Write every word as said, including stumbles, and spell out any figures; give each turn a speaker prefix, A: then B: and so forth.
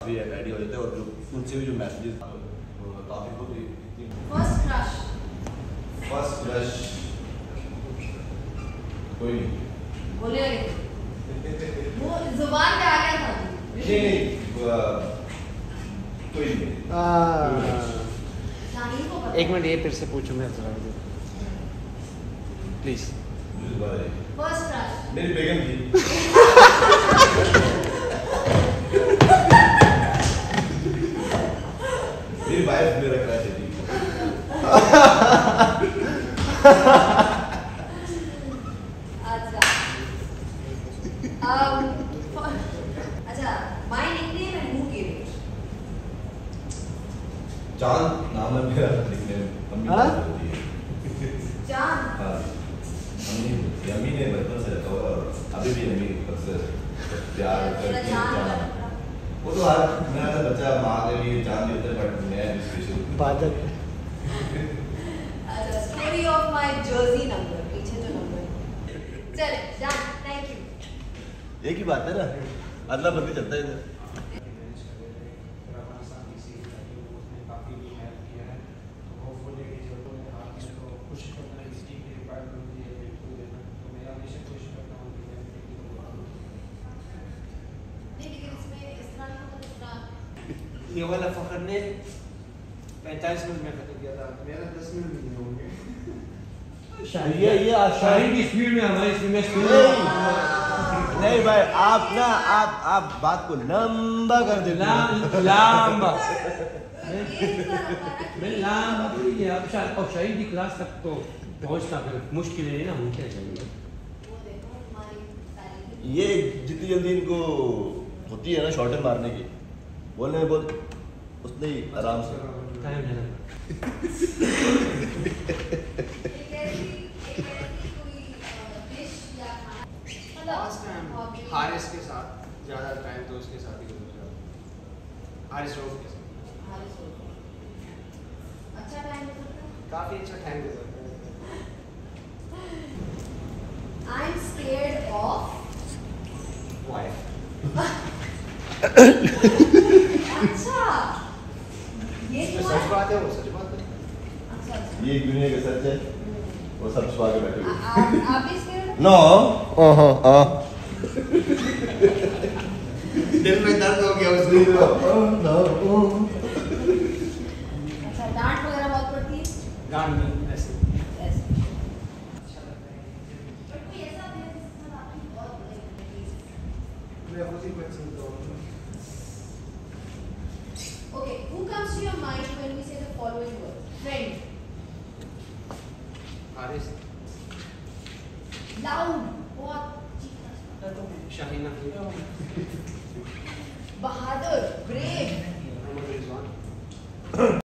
A: भी रेडी हो जाते हैं और जो उनसे भी जो मैसेजेस काफी बहुत
B: फर्स्ट क्रश
A: फर्स्ट क्रश कोई नहीं
B: बोले वो जुबान पे आ गया था
A: नहीं नहीं कोई नहीं
B: शाहीन को पता
C: एक मिनट ये फिर से पूछो मैं जरा प्लीज।
B: फर्स्ट क्रश
A: मेरी बेगम थी। मेरी वाइफ मेरा क्रश है जी।
B: अच्छा um अच्छा my nickname and who gave it?
A: चांद नाम है मेरा निकनेम। अम्मी
C: हाँ?
A: बोलती है।
B: चांद
A: हाँ अम्मी अम्मी ने बचपन से रखा हुआ और अभी भी अम्मी अक्सर प्यार करती है चांद। वो तो हर मेरा तो बच्चा माँ के लिए चांद ही होता है बट मैं स्पेशल
C: बादल।
B: अच्छा story of my jersey number पीछे जो नंबर चले डन थैंक यू।
A: एक ही बात है ना अदला बदली चलता है इधर।
C: ये वाला फखर ने पैंतालीस मिनट में खत्म किया था, मेरा दस मिनट में नहीं होंगे।
A: ये ये
C: शाहीन की स्पीड में हमारी स्पीड में स्पीड
A: नहीं भाई आप ना आप आप बात को लंबा कर देते
C: लाम लांबा मैं लांबा भी है। अब शायद और शाहीन की क्लास तक तो पहुंचना फिर मुश्किल है ना, मुमकिन है।
A: ये जितनी जल्दी इनको होती है ना शॉर्ट मारने की बोलने में बहुत उसने ही आराम से
C: टाइम लेना।
D: हारिस के साथ ज़्यादा टाइम तो उसके साथ ही गुजरा। हारिस रऊफ के साथ
B: अच्छा टाइम
D: काफ़ी अच्छा टाइम गुजरा।
B: I am scared of
D: wife
B: अच्छा ये
D: जो
B: क्यों
D: सच
B: है?
D: बात है वो सच बात है।
B: अच्छा अच्छा
A: ये एक दुनिया का सच है वो सब छुपा के बैठे हुए
B: आ- आप आप भी स्केयर्ड हो?
A: नो ओह हां
D: दिल में दर्द हो गया उसको।
B: अच्छा डांट वगैरह बहुत पड़ती है
C: गांड में ऐसे
B: ऐसे अच्छा लगता है बट कोई ऐसा है जिसके साथ आपकी बहुत बड़ी
D: मैं उसी को सुनता हूँ।
B: Okay, who comes to your mind when we say the following words? Friend.
D: Haris
B: Loud. बहुत चीखना
D: शाहीन अफरीदी
B: बहादुर. Brave.
D: मोहम्मद रिजवान